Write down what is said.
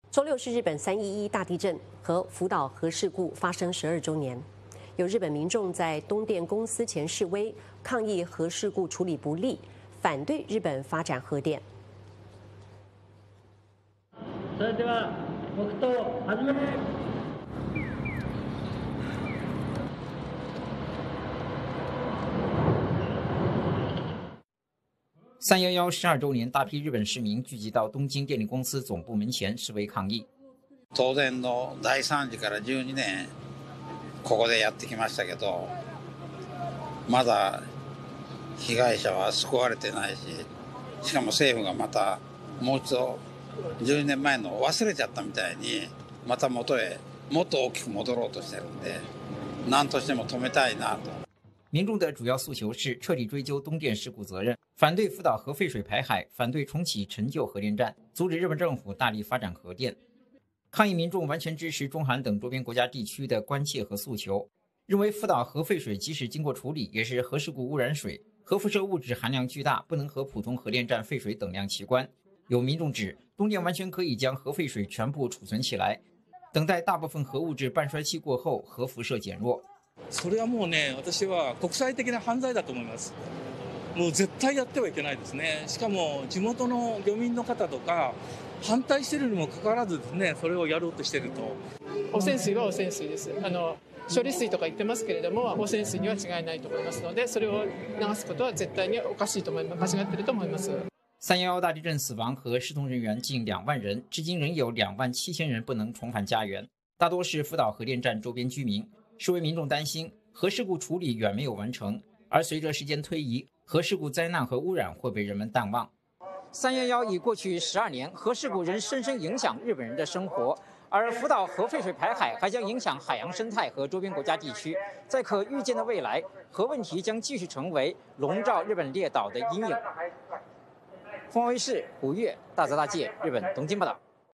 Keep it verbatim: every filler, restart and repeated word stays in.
周六是日本三一一大地震和福岛核事故发生十二周年，有日本民众在东电公司前示威，抗议核事故处理不力，反对日本发展核电。 それでは黙祷始め。 三一一十二周年，大批日本市民聚集到东京电力公司总部门前示威抗议。 当然の大惨事からじゅうにねんここでやってきましたけど、まだ被害者は救われてないし、しかも政府がまたもう一度じゅうにねんまえの忘れちゃったみたいにまた元へもっと大きく戻ろうとしてるんで、何としても止めたいなと。 民众的主要诉求是彻底追究东电事故责任，反对福岛核废水排海，反对重启陈旧核电站，阻止日本政府大力发展核电。抗议民众完全支持中韩等周边国家地区的关切和诉求，认为福岛核废水即使经过处理，也是核事故污染水，核辐射物质含量巨大，不能和普通核电站废水等量齐观。有民众指，东电完全可以将核废水全部储存起来，等待大部分核物质半衰期过后，核辐射减弱。 それはもうね、私は国際的な犯罪だと思います。もう絶対やってはいけないですね。しかも地元の漁民の方とか反対しているにもかかわらずですね、それをやろうとしていると。 汚染水は汚染水です。あの処理水とか言ってますけれども、汚染水には違いないと思いますので、それを流すことは絶対におかしいと思います。間違っていると思います。 三一一大地震死亡和失踪人员近两万人，至今仍有两万七千人不能重返家园，大多是福岛核电站周边居民。示威民众担心核事故处理远没有完成，而随着时间推移，核事故灾难和污染会被人们淡忘。三一一已过去十二年，核事故仍深深影响日本人的生活，而福岛核废水排海还将影响海洋生态和周边国家地区。在可预见的未来，核问题将继续成为笼罩日本列岛的阴影。凤凰卫视胡越大泽大介日本东京报道。